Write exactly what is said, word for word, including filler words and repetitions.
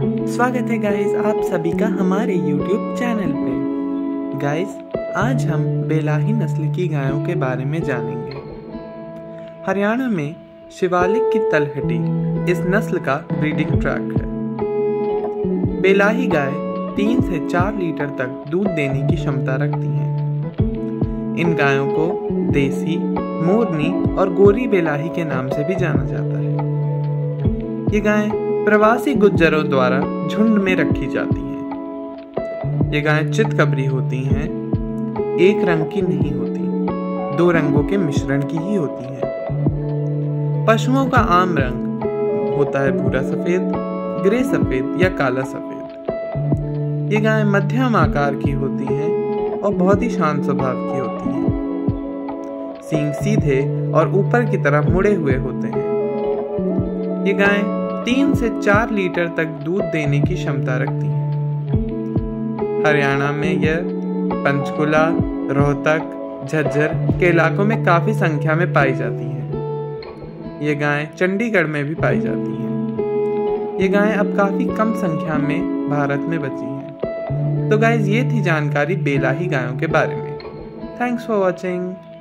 स्वागत है गाइस आप सभी का हमारे यूट्यूब चैनल पे। गाइस आज हम बेलाही नस्ल की गायों के बारे में जानेंगे। हरियाणा में शिवालिक की तलहटी इस नस्ल का ब्रीडिंग ट्रैक है। बेलाही गाय तीन से चार लीटर तक दूध देने की क्षमता रखती हैं। इन गायों को देसी, मोरनी और गोरी बेलाही के नाम से भी जाना जाता है। ये गायें प्रवासी गुज्जरों द्वारा झुंड में रखी जाती हैं। ये गायें चितकबरी होती हैं, एक रंग की नहीं होती, दो रंगों के मिश्रण की ही होती हैं। पशुओं का आम रंग होता है भूरा सफेद, ग्रे सफेद या काला सफेद। ये गायें मध्यम आकार की होती हैं और बहुत ही शांत स्वभाव की होती हैं। सींग सीधे और ऊपर की तरफ मुड़े हुए होते हैं। ये गायें तीन से चार लीटर तक दूध देने की क्षमता रखती हैं। हरियाणा में यह पंचकुला, रोहतक, झज्जर के इलाकों में काफी संख्या में पाई जाती हैं। ये गायें चंडीगढ़ में भी पाई जाती हैं। ये गायें अब काफी कम संख्या में भारत में बची हैं। तो गाइस ये थी जानकारी बेलाही गायों के बारे में। Thanks for watching.